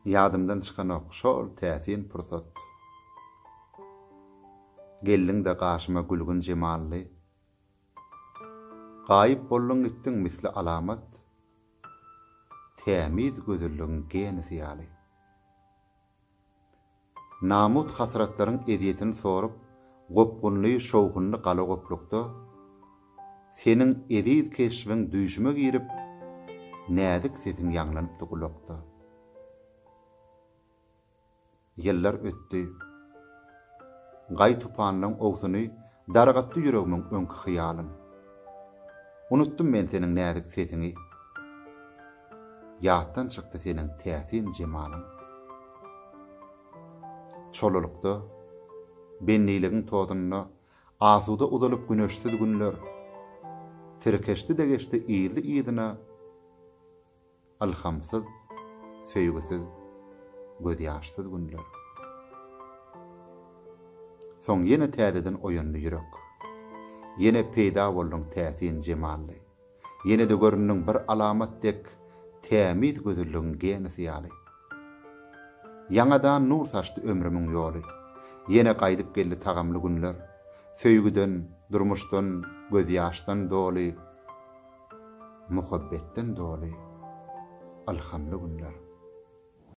Ýadymdan çykan şol täsin pursat. Geldiň de gaşyma gülgün jemally. Gaýyp bollaň gitdiň misli alamat. Tämiz gözüllüň genisi ýaly. Namut hasratlaryň ediýetini sorup, gopgunly şowgunly gala goplukda seniň ediýet keşibiň düýşüme girip, nädik sesiň ýanglanyp dugulakda. Yıllar ötdi. Gay tupanlaň ogsuny dargatdy ýüregimiň öňkü hyýalyn. Unutdum men seniň nädik sesiňi. Ýatdan çykdy seniň täsin jemalyň. Çolulukda benliğin todunna asuda udalyp güneşsiz günler. Tirkeşdi de geçdi iyili iyidina. Alhamsız, söýgüsiz, göz ýaşsyz günler. Soň ýene täzeden oýandy ýürek. Ýene peýda boldyň täsin jemally. Ýene de görünýän bir alamatdek tämiz gözüllüň genisi ýaly. Ýangadan nur saçdy ömrümiň ýoly. Ýene gaýdyp geldi tagamly günler. Söýgüden, durmuşdan, göz ýaşdan doly, muhabbetden doly, alhamly günler.